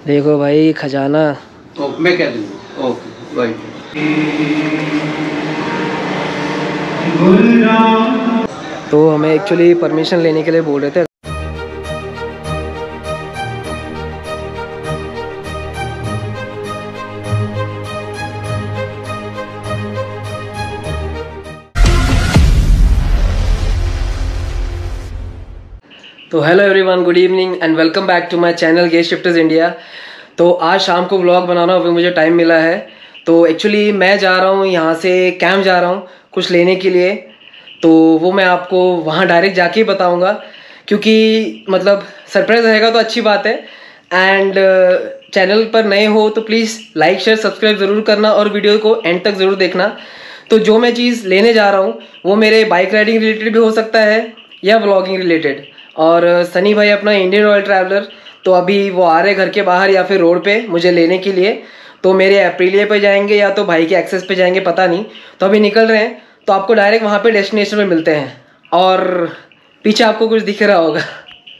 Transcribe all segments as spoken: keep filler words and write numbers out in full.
देखो भाई खजाना। ओ, मैं कह दूँगा। ओके भाई। तो हमें एक्चुअली परमिशन लेने के लिए बोल रहे थे। तो hello everyone, good evening and welcome back to my channel get shifters India. तो आज शाम को व्लॉग बनाना अभी मुझे टाइम मिला है। तो एक्चुअली मैं जा रहा हूँ यहाँ से कैंप जा रहा हूँ कुछ लेने के लिए। तो वो मैं आपको वहाँ डायरेक्ट जाके ही बताऊँगा, क्योंकि मतलब सरप्राइज़ रहेगा तो अच्छी बात है। एंड चैनल पर नए हो तो प्लीज़ लाइक शेयर सब्सक्राइब ज़रूर करना और वीडियो को एंड तक ज़रूर देखना। तो जो मैं चीज़ लेने जा रहा हूँ वो मेरे बाइक राइडिंग रिलेटेड भी हो सकता है या व्लॉगिंग रिलेटेड। और सनी भाई अपना इंडियन रॉयल ट्रैवलर, तो अभी वो आ रहे घर के बाहर या फिर रोड पे मुझे लेने के लिए। तो मेरे एप्रिलिया पे जाएंगे या तो भाई के एक्सेस पे जाएंगे, पता नहीं। तो अभी निकल रहे हैं, तो आपको डायरेक्ट वहाँ पे डेस्टिनेशन में मिलते हैं। और पीछे आपको कुछ दिख रहा होगा।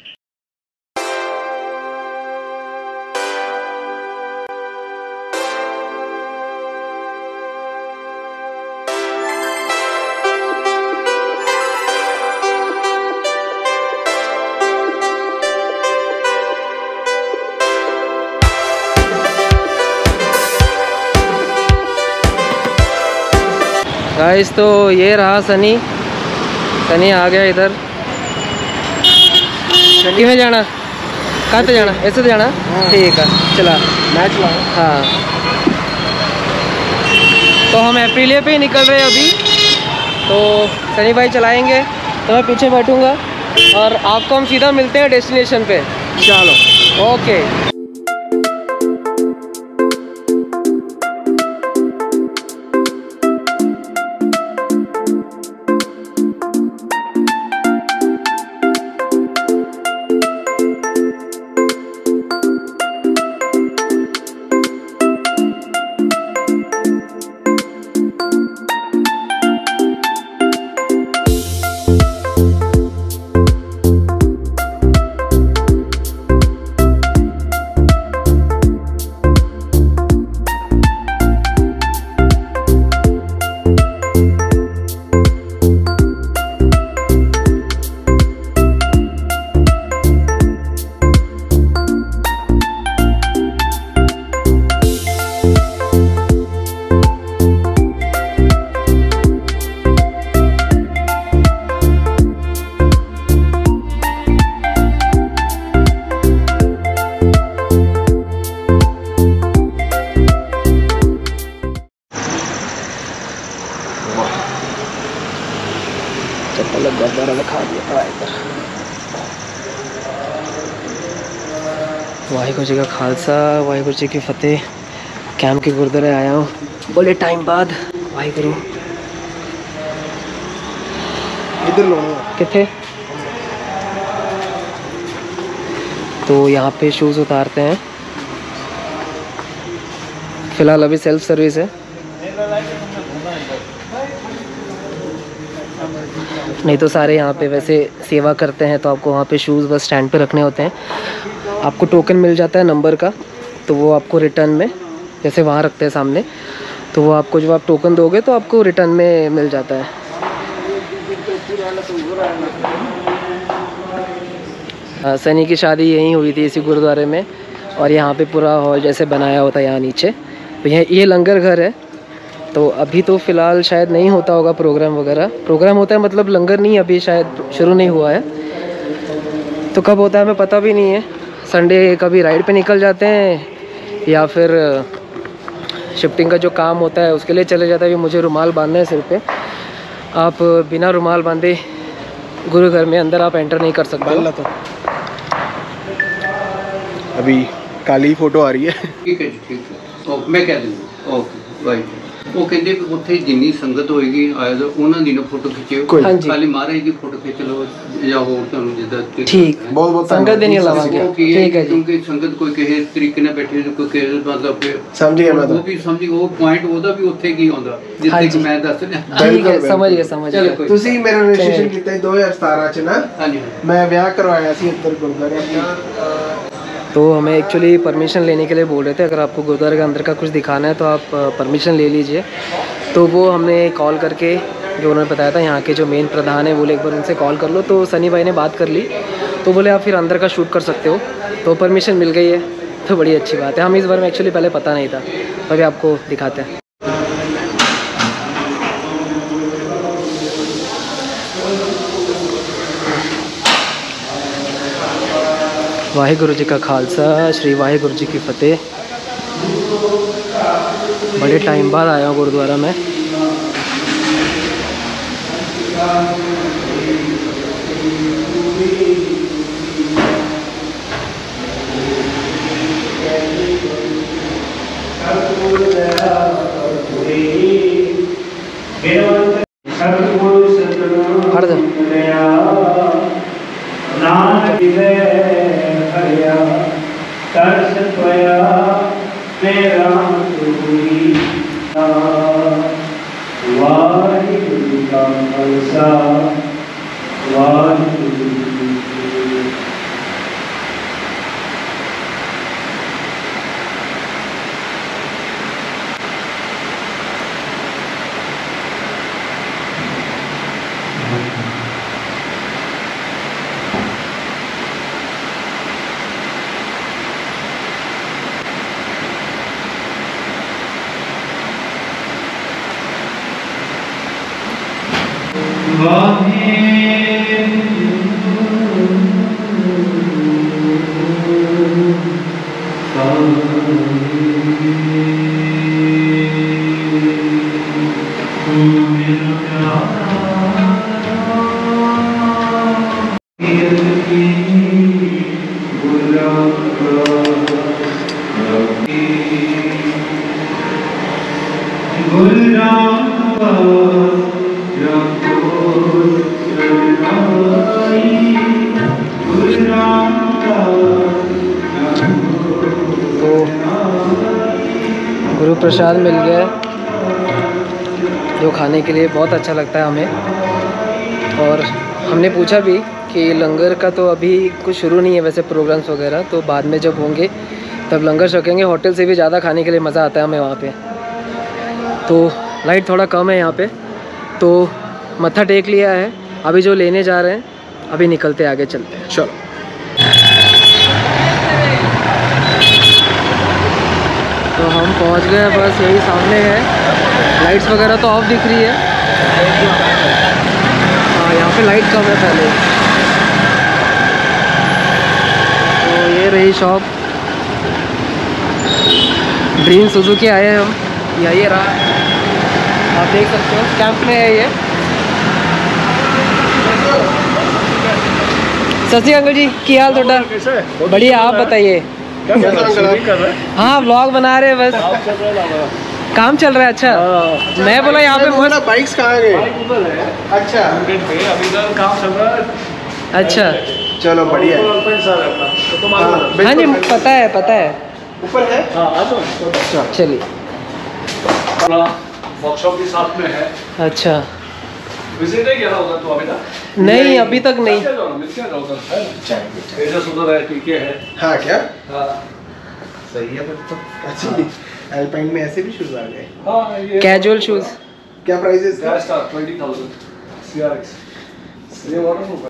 गाइस तो ये रहा सनी। सनी आ गया इधर। सनी में जाना, कहाँ पे जाना? ऐसे तो जाना। ठीक है, चला मैं चला। हाँ, तो हम एप्रिलिया पे ही निकल रहे हैं अभी। तो सनी भाई चलाएंगे तो मैं पीछे बैठूंगा और आपको हम सीधा मिलते हैं डेस्टिनेशन पे। चलो ओके। वाहिगुरू जी का खालसा, वाहिगुरू जी की फतेह। कैंप के गुरुद्वारे आया हूँ बड़े टाइम बाद। वाहिगुरू इधर लो किथे। तो यहाँ पे शूज़ उतारते हैं। फिलहाल अभी सेल्फ सर्विस है, नहीं तो सारे यहाँ पे वैसे सेवा करते हैं। तो आपको वहाँ पे शूज़ बस स्टैंड पे रखने होते हैं। आपको टोकन मिल जाता है नंबर का, तो वो आपको रिटर्न में, जैसे वहाँ रखते हैं सामने, तो वो आपको जब आप टोकन दोगे तो आपको रिटर्न में मिल जाता है। आ, सनी की शादी यहीं हुई थी, इसी गुरुद्वारे में। और यहाँ पे पूरा हॉल जैसे बनाया होता है यहाँ नीचे। तो यह ये लंगर घर है। तो अभी तो फ़िलहाल शायद नहीं होता होगा प्रोग्राम वगैरह। प्रोग्राम होता है मतलब लंगर नहीं, अभी शायद शुरू नहीं हुआ है। तो कब होता है हमें पता भी नहीं है। संडे कभी राइड पे निकल जाते हैं या फिर शिफ्टिंग का जो काम होता है उसके लिए चले जाता है। अभी मुझे रुमाल बांधना है सिर पे। आप बिना रुमाल बांधे गुरु घर में अंदर आप एंटर नहीं कर सकते। तो अभी काली फोटो आ रही है। ठीक है जी, ठीक है। ओ, मैं कह दूँगा। ओके भाई। वो कहते कि उत्थे जिन्नी संगत होएगी आया तो उन्हां दी ना फोटो खिंचियो। खाली महाराज की फोटो खिंच लो या होर तुहानूं जिद्दां ठीक बहुत बहुत संगत देनी लावांगे। ठीक है जी, क्योंकि संगत कोई किसी तरीके नाल बैठी है, कोई किसी मतलब समझ गया मैं। तो वो भी समझी वो पॉइंट ओदा भी उत्थे की आउंदा जिद्दां कि मैं दस रहा। ठीक है, समझ गया समझ गया। ਤੁਸੀਂ ਮੇਰਾ ਰਜਿਸਟ੍ਰੇਸ਼ਨ ਕੀਤਾ दो हज़ार सतारह ਚ ना। हां जी, मैं ਵਿਆਹ ਕਰਵਾਇਆ ਸੀ ਇੱਧਰ ਗੁਰਦੁਆਰੇ ਆਪਣਾ। तो हमें एक्चुअली परमिशन लेने के लिए बोल रहे थे, अगर आपको गुरुद्वारे के अंदर का कुछ दिखाना है तो आप परमिशन ले लीजिए। तो वो हमने कॉल करके, जो उन्होंने बताया था यहाँ के जो मेन प्रधान है, बोले एक बार उनसे कॉल कर लो। तो सनी भाई ने बात कर ली, तो बोले आप फिर अंदर का शूट कर सकते हो। तो परमिशन मिल गई है, तो बड़ी अच्छी बात है। हम इस बारे में एक्चुअली पहले पता नहीं था, तो अभी आपको दिखाते हैं। वाहिगुरु जी का खालसा, श्री वाहिगुरु जी की फतेह। बड़े टाइम बाद आया हूँ गुरुद्वारा में। हट जा। गुरु प्रसाद मिल गया, जो खाने के लिए बहुत अच्छा लगता है हमें। और हमने पूछा भी कि लंगर का तो अभी कुछ शुरू नहीं है वैसे प्रोग्राम्स वगैरह, तो बाद में जब होंगे तब लंगर छकेंगे। होटल से भी ज़्यादा खाने के लिए मज़ा आता है हमें वहाँ पे। तो लाइट थोड़ा कम है यहाँ पे, तो मत्था टेक लिया है। अभी जो लेने जा रहे हैं, अभी निकलते आगे चलते हैं। चलो। तो हम पहुँच गए, बस यही सामने है। लाइट्स वगैरह तो ऑफ दिख रही है। हाँ, यहाँ पे लाइट कम है पहले। तो ये रही शॉप, ड्रीम सुजुकी आए हैं हम। या ये रहा, आप देख सकते हो कैंप में है ये। ससी अंकल जी की हाल थोड़ा बढ़िया, आप बताइए। हाँ, व्लॉग बना रहे हैं बस, काम चल रहा है। अच्छा, मैं बोला यहाँ पे मस्त बाइक्स कहाँ गए? अच्छा, अभी काम चल रहा है। अच्छा, चलो बढ़िया। हाँ जी, पता है पता है, ऊपर है। अच्छा चलिए। वर्कशॉप भी साथ में है। अच्छा, विजिट नहीं किया होगा तो अभी तक? नहीं, अभी तक नहीं। सुंदर है, टीके है। हाँ क्या? हाँ सही है फिर तो। अच्छा, एल्पाइन में ऐसे भी शूज आ गए। हाँ, ये कैजुअल शूज। क्या प्राइस है इसका? Star twenty thousand CRX. ये मॉडल होगा।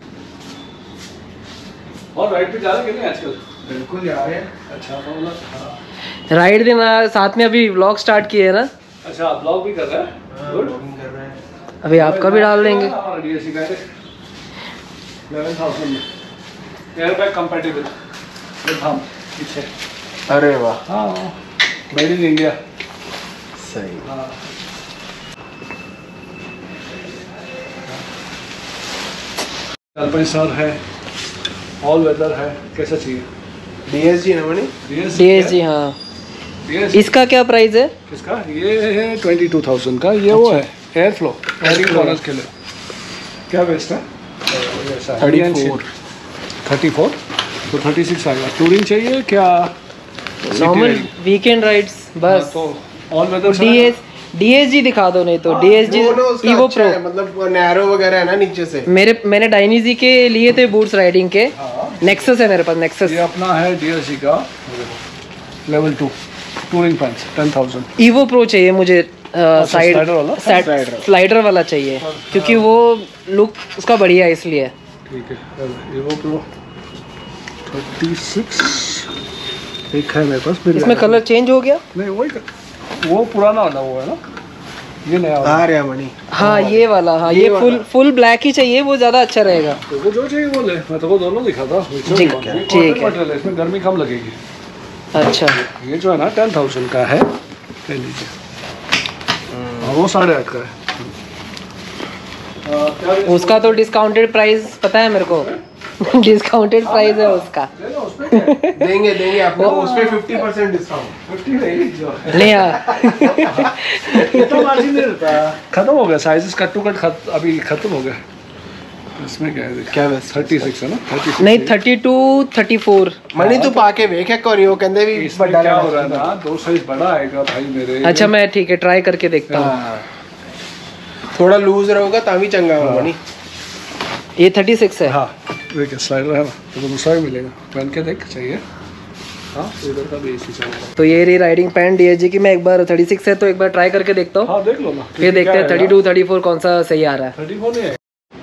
और राइड पे जा रहे हैं आजकल? बिल्कुल जा रहे हैं। अच्छा, तो मतलब राइड दिन साथ में अभी व्लॉग स्टार्ट किए है ना। अच्छा, ब्लॉग भी कर रहा है। गुड, कर रहे हैं। अभी आपका भी डाल देंगे। हमारा डीएससी का है इलेवन थाउजेंड में, एयरबैग कंपैटिबल विद हम पीछे। अरे वाह, हाँ, मेड इन इंडिया। सही। हाँ, अल्पाइन स्टार है, ऑल वेदर है। कैसा चाहिए? डीएसजी ना बनी? डीएसजी। हाँ, इसका क्या प्राइस है? किसका? ये है ट्वेंटी टू थाउजेंड का। ये वो है एयर फ्लो, एयरिंग कॉर्नर्स के लिए। क्या बेस्ट है? थर्टी फोर थर्टी फोर तो थर्टी सिक्स आएगा। टूरिंग चाहिए क्या? नॉर्मल वीकेंड राइड्स बस। तो ऑल वेदर डीएस डीएसजी दिखा दो, नहीं तो डीएसजी ईवो प्रो। मतलब नैरो वगैरह है ना नीचे से। मेरे मैंने डायनीजी के लिए थे बूट्स राइडिंग के, नेक्सस है मेरे पास, नेक्सस। ये अपना है डीएसजी का level two touring pants ten thousand. Evo Pro चाहिए मुझे, साइड स्लाइडर वाला स्लाइडर वाला चाहिए, क्योंकि वो लुक उसका बढ़िया है इसलिए। ठीक है, ईवो प्रो थर्टी सिक्स एक है मेरे पास। इसमें कलर चेंज हो गया? नहीं वही, वो पुराना वाला वो है ना, ये नया वाला। आ रहा मनी। हाँ ये वाला, हाँ ये, ये फुल फुल ब्लैक ही चाहिए, वो ज़्यादा अच्छा रहेगा। तो वो जो चाहिए वो ले, मैं तो वो दोनों दिखा था। ठीक है, ठीक है, इसमें गर्मी कम लगेगी। अच्छा, ये जो है ना टेन थाउजेंड का है, ले लीजिए। और वो साढ़े आठ का है। उसका तो डिस्काउंटेड प्राइस पता है मेरे को। डिस्काउंटेड प्राइस है उसका। देंगे देंगे आपको उस पे फिफ्टी परसेंट डिस्काउंट। फिफ्टी नहीं जो नहीं यार, इतना मार्जिन नहीं रहता। खत्म हो गया साइजेस, कट टू कट खत, अभी खत्म हो गया। इसमें क्या है, क्या है थर्टी सिक्स है ना? थर्टी नहीं थर्टी टू थर्टी फोर। मनी तू पाके वेख एक और यो कहंदे भी बड़ा क्या हो रहा है ना, दो साइज बड़ा आएगा भाई मेरे। अच्छा मैं ठीक है ट्राई करके देखता हूँ। थोड़ा लूज रहेगा तभी चंगा होगा मनी। ये थर्टी सिक्स है। हाँ देखिए स्लाइडर है ना, तो दूसरा भी मिलेगा, पहन के देख चाहिए। हाँ इधर का भी इसी चलेगा। तो ये रही राइडिंग पैंट डीएसजी की। मैं एक बार थर्टी सिक्स है तो एक बार ट्राई करके देखता हूँ। हाँ देख लो ना, फिर देखते हैं थर्टी टू थर्टी फोर कौन सा सही आ रहा है। थर्टी फोर नहीं है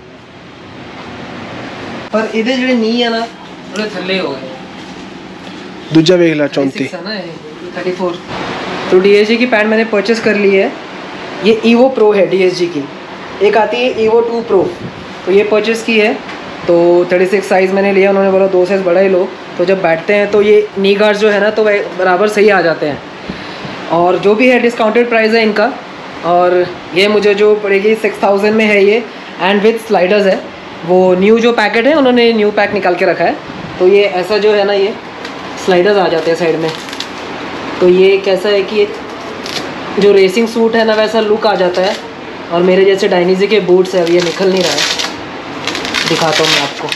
पर इधर जो नी है ना थोड़े थल्ले हो गए। दूजा वेख ला चौंती है ना थर्टी फोर। तो डीएसजी की पैंट मैंने परचेस कर ली है। ये ईवो प्रो है डीएसजी की, एक आती है ईवो टू प्रो, तो ये परचेस की है। तो थर्टी सिक्स साइज़ मैंने लिया, उन्होंने बोला दो साइज़ बड़ा ही लो। तो जब बैठते हैं तो ये नी गार्ड जो है ना तो वह बराबर सही आ जाते हैं। और जो भी है डिस्काउंटेड प्राइस है इनका, और ये मुझे जो पड़ेगी सिक्स थाउजेंड में है ये, एंड विथ स्लाइडर्स है। वो न्यू जो पैकेट है उन्होंने न्यू पैक निकाल के रखा है। तो ये ऐसा जो है ना, ये स्लाइडर्स आ जाते हैं साइड में। तो ये कैसा है कि जो रेसिंग सूट है ना वैसा लुक आ जाता है। और मेरे जैसे डायनीजी के बूट्स है, अब ये निकल नहीं रहा है, दिखाता हूँ मैं आपको।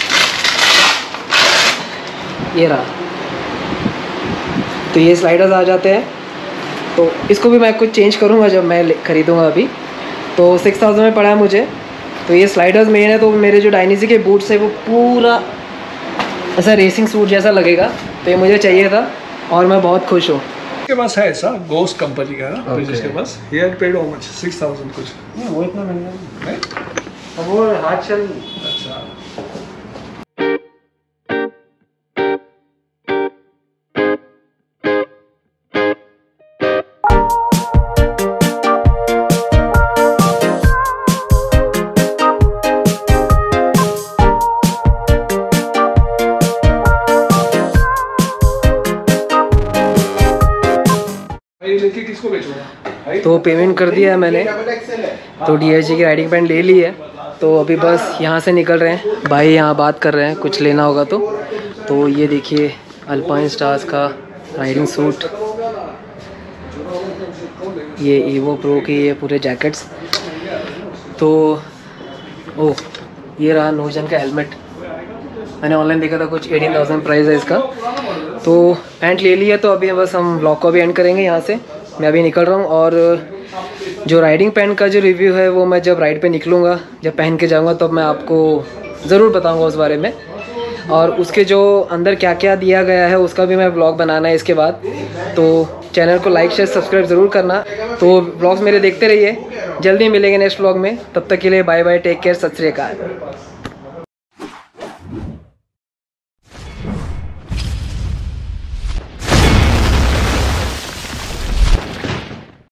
ये रहा, तो ये स्लाइडर्स आ जाते हैं। तो इसको भी मैं कुछ चेंज करूँगा जब मैं ख़रीदूँगा अभी। तो सिक्स थाउजेंड में पड़ा है मुझे। तो ये स्लाइडर्स मेन है, तो मेरे जो डायनीजी के बूट्स है वो पूरा ऐसा रेसिंग सूट जैसा लगेगा। तो ये मुझे चाहिए था और मैं बहुत खुश हूँ। के पास है ऐसा गोस्ट कंपनी का है ना, okay. जिसके पास ये पेड हाउ मच सिक्स थाउजेंड कुछ नहीं, वो इतना महंगा है वो हाथ चल। अच्छा किसको बेचूंगा? तो पेमेंट कर दिया है मैंने। तो डीएसजी की राइडिंग पैंट ले ली है। तो अभी बस यहाँ से निकल रहे हैं। भाई यहाँ बात कर रहे हैं कुछ लेना होगा तो। तो ये देखिए अल्पाइन स्टार्स का राइडिंग सूट, ये ईवो प्रो की ये पूरे जैकेट्स। तो ओह ये रहा नोजन का हेलमेट, मैंने ऑनलाइन देखा था कुछ एटीन थाउजेंड प्राइस है इसका। तो पैंट ले लिया, तो अभी बस हम ब्लॉग को भी एंड करेंगे यहाँ से। मैं अभी निकल रहा हूँ और जो राइडिंग पैंट का जो रिव्यू है वो मैं जब राइड पे निकलूँगा, जब पहन के जाऊँगा, तब मैं आपको ज़रूर बताऊँगा उस बारे में। और उसके जो अंदर क्या क्या दिया गया है उसका भी मैं ब्लॉग बनाना है इसके बाद। तो चैनल को लाइक शेयर सब्सक्राइब ज़रूर करना। तो ब्लॉग्स मेरे देखते रहिए, जल्दी मिलेंगे नेक्स्ट ब्लॉग में। तब तक के लिए बाय बाय, टेक केयर, सत श्री अकाल।